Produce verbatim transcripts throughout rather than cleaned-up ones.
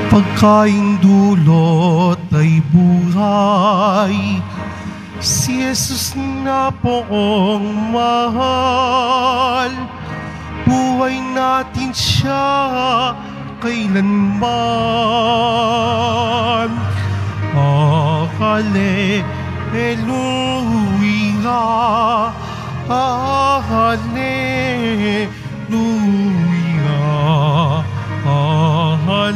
pagkaing dulot ay buhay, si Jesus na poong mahal. Buhay natin siya kailanman. Ah, hallelujah, ah, hallelujah, ah,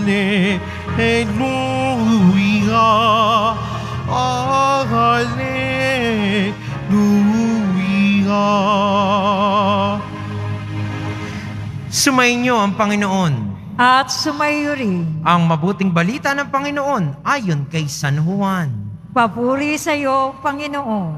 hallelujah, ah, hallelujah. Sumainyo ang Panginoon. At sumayo rin Ang mabuting balita ng Panginoon ayon kay San Juan. papuri sa iyo, Panginoon.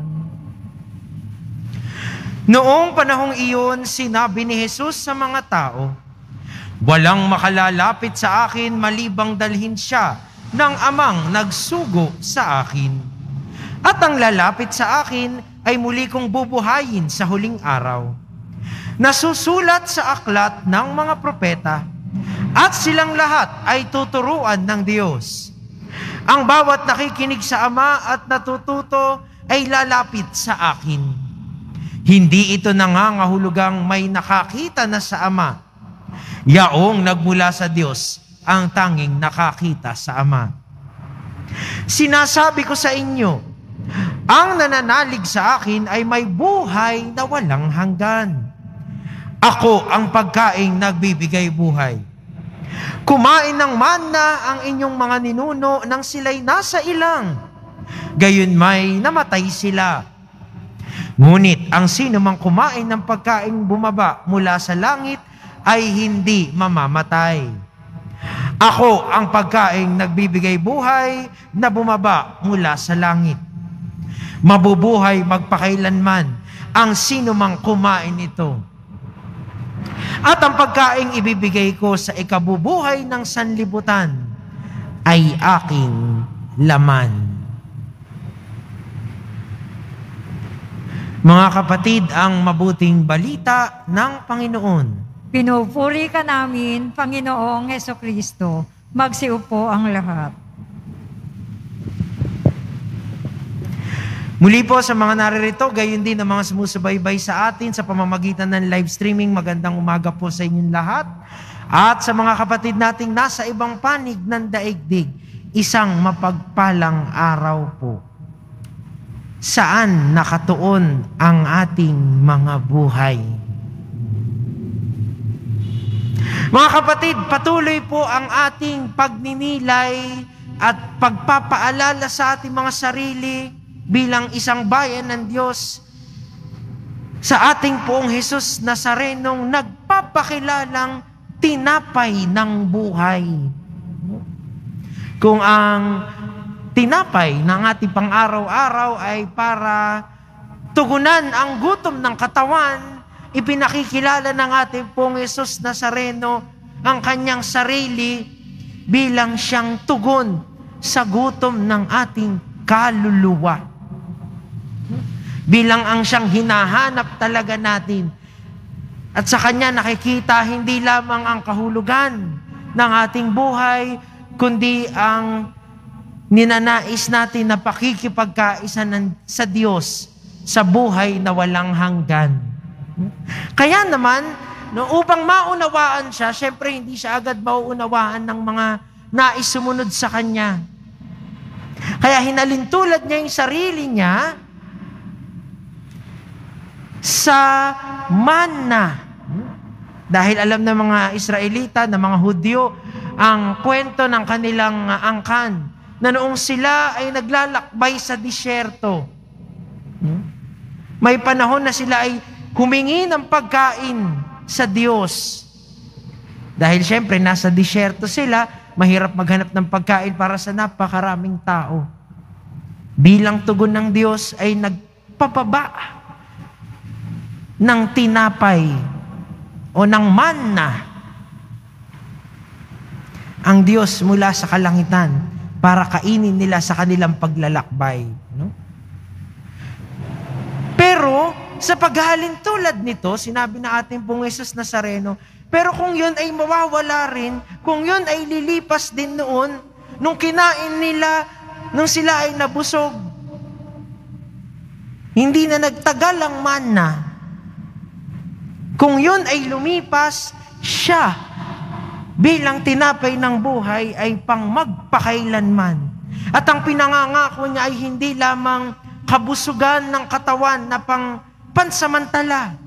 Noong panahong iyon, sinabi ni Jesus sa mga tao, walang makalalapit sa akin malibang dalhin siya ng amang nagsugo sa akin. At ang lalapit sa akin ay muli kong bubuhayin sa huling araw. Nasusulat sa aklat ng mga propeta, at silang lahat ay tuturuan ng Diyos. Ang bawat nakikinig sa Ama at natututo ay lalapit sa akin. Hindi ito nangangahulugang may nakakita na sa Ama. Yaong nagmula sa Diyos ang tanging nakakita sa Ama. Sinasabi ko sa inyo, ang nananalig sa akin ay may buhay na walang hanggan. Ako ang pagkaing nagbibigay buhay. Kumain ng manna ang inyong mga ninuno nang sila'y nasa ilang. Gayon may namatay sila. Ngunit ang sino mang kumain ng pagkaing bumaba mula sa langit ay hindi mamamatay. Ako ang pagkaing nagbibigay buhay na bumaba mula sa langit. Mabubuhay magpakailanman ang sino mang kumain ito. At ang pagkaing ibibigay ko sa ikabubuhay ng sanlibutan ay aking laman. Mga kapatid, ang mabuting balita ng Panginoon. Pinupuri ka namin, Panginoong Hesukristo. Magsiupo ang lahat. Muli po sa mga naririto, gayon din ang mga sumusubaybay sa atin sa pamamagitan ng live streaming. Magandang umaga po sa inyong lahat. At sa mga kapatid nating nasa ibang panig ng daigdig, isang mapagpalang araw po. Saan nakatuon ang ating mga buhay? Mga kapatid, patuloy po ang ating pagninilay at pagpapaalala sa ating mga sarili bilang isang bayan ng Diyos sa ating poong Jesus Nazarenong nagpapakilalang tinapay ng buhay. Kung ang tinapay ng ating pang-araw-araw ay para tugunan ang gutom ng katawan, ipinakikilala ng ating poong Jesus Nazareno ang kanyang sarili bilang siyang tugon sa gutom ng ating kaluluwa. Bilang ang siyang hinahanap talaga natin. At sa kanya nakikita hindi lamang ang kahulugan ng ating buhay, kundi ang ninanais natin na pakikipagkaisa ng, sa Diyos sa buhay na walang hanggan. Kaya naman, no, upang maunawaan siya, syempre hindi siya agad mauunawaan ng mga nais sumunod sa kanya. Kaya hinalintulad niya yung sarili niya sa manna. Dahil alam ng mga Israelita, ng mga Hudyo, ang kwento ng kanilang angkan, na noong sila ay naglalakbay sa disyerto. May panahon na sila ay humingi ng pagkain sa Diyos. Dahil syempre, nasa disyerto sila, mahirap maghanap ng pagkain para sa napakaraming tao. Bilang tugon ng Diyos ay nagpapaba ng tinapay o ng manna ang Diyos mula sa kalangitan para kainin nila sa kanilang paglalakbay. No? Pero sa paghahalin tulad nito, sinabi na ating pong Jesus Nazareno, pero kung yun ay mawawala rin, kung yun ay lilipas din noon, nung kinain nila, nung sila ay nabusog, hindi na nagtagal ang manna. Kung yun ay lumipas, siya bilang tinapay ng buhay ay pang magpakailanman. At ang pinangangako niya ay hindi lamang kabusugan ng katawan na pang pansamantala.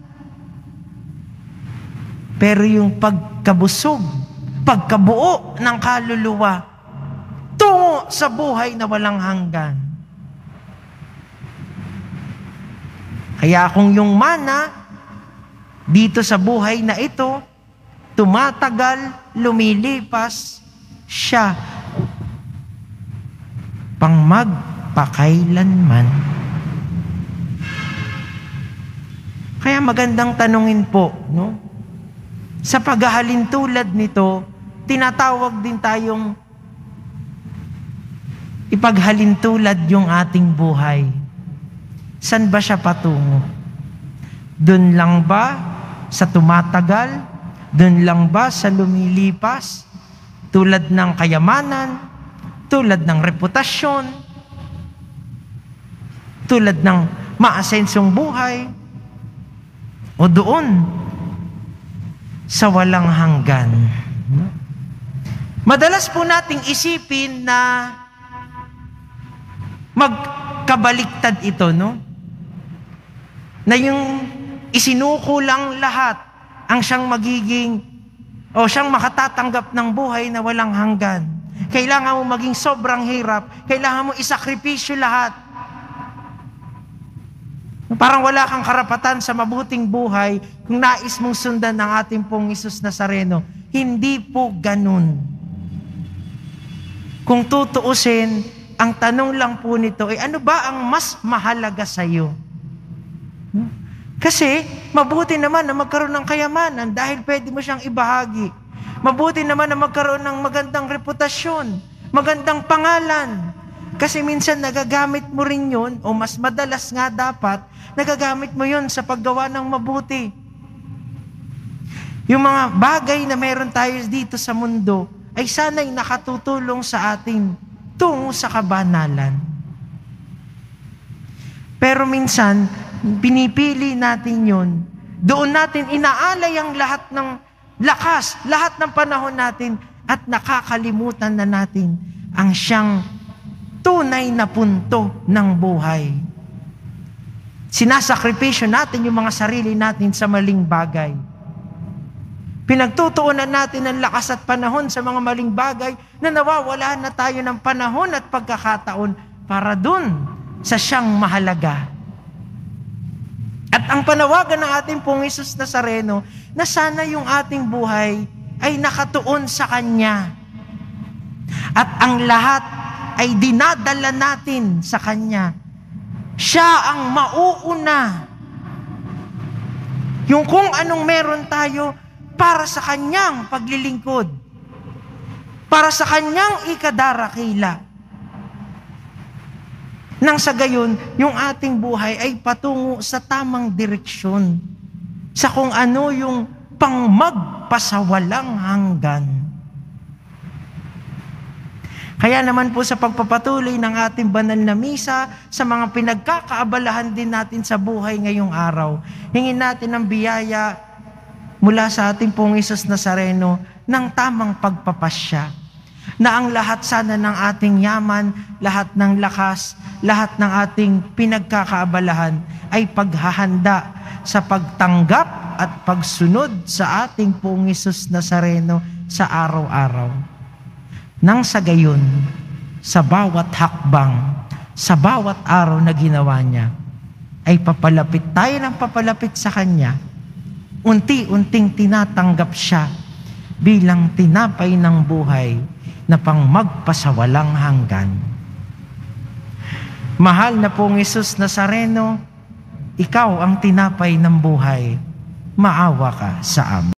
Pero yung pagkabusog, pagkabuo ng kaluluwa, tungo sa buhay na walang hanggan. Kaya kung yung mana dito sa buhay na ito, tumatagal, lumilipas, siya pang magpakailanman. Kaya magandang tanungin po, no? Sa paghahalin tulad nito, tinatawag din tayong ipaghalin tulad yung ating buhay. San ba siya patungo? Doon lang ba sa tumatagal? Doon lang ba sa lumilipas? Tulad ng kayamanan? Tulad ng reputasyon? Tulad ng maasensong buhay? O doon sa walang hanggan? Madalas po nating isipin na magkabaliktad ito, no? Na yung isinuko lang lahat ang siyang magiging o siyang makatatanggap ng buhay na walang hanggan. Kailangan mo maging sobrang hirap. Kailangan mo isakripisyo lahat. Parang wala kang karapatan sa mabuting buhay kung nais mong sundan ng ating pong Jesus Nazareno. Hindi po ganun. Kung tutuusin, ang tanong lang po nito ay ano ba ang mas mahalaga sa iyo? Kasi mabuti naman na magkaroon ng kayamanan dahil pwede mo siyang ibahagi. Mabuti naman na magkaroon ng magandang reputasyon, magandang pangalan. Kasi minsan nagagamit mo rin yun, o mas madalas nga dapat, nagagamit mo yun sa paggawa ng mabuti. Yung mga bagay na meron tayo dito sa mundo, ay sana'y nakatutulong sa atin tungo sa kabanalan. Pero minsan, pinipili natin yun. Doon natin inaalay ang lahat ng lakas, lahat ng panahon natin, at nakakalimutan na natin ang siyang tunay na punto ng buhay. Sinasakripisyo natin yung mga sarili natin sa maling bagay. Pinagtutuunan natin ang lakas at panahon sa mga maling bagay na nawawala na tayo ng panahon at pagkakataon para dun sa siyang mahalaga. At ang panawagan ng ating pong Jesus Nazareno na sana yung ating buhay ay nakatuon sa Kanya. At ang lahat ay dinadala natin sa Kanya. Siya ang mauuna. Yung kung anong meron tayo para sa Kanyang paglilingkod. Para sa Kanyang ikadarakila. Nang sa gayon, yung ating buhay ay patungo sa tamang direksyon. Sa kung ano yung pang magpasawalang hanggan. Kaya naman po sa pagpapatuloy ng ating banal na misa, sa mga pinagkakaabalahan din natin sa buhay ngayong araw, hingin natin ang biyaya mula sa ating pong Jesus Nazareno ng tamang pagpapasya. Na ang lahat sana ng ating yaman, lahat ng lakas, lahat ng ating pinagkakaabalahan ay paghahanda sa pagtanggap at pagsunod sa ating pong Jesus Nazareno sa araw-araw. Nang sa gayon, sa bawat hakbang, sa bawat araw na ginawa niya, ay papalapit tayo ng papalapit sa Kanya. Unti-unting tinatanggap siya bilang tinapay ng buhay na pang magpasawalang hanggan. Mahal na pong Jesus Nazareno, ikaw ang tinapay ng buhay. Maawa ka sa amin.